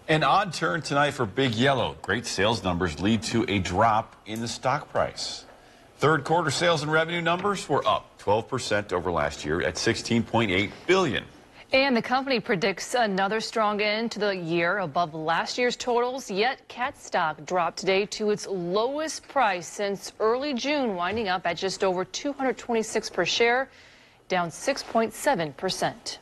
An odd turn tonight for Big Yellow. Great sales numbers lead to a drop in the stock price. Third quarter sales and revenue numbers were up 12% over last year at $16.8 billion. And the company predicts another strong end to the year above last year's totals, yet cat stock dropped today to its lowest price since early June, winding up at just over $226 per share, down 6.7%.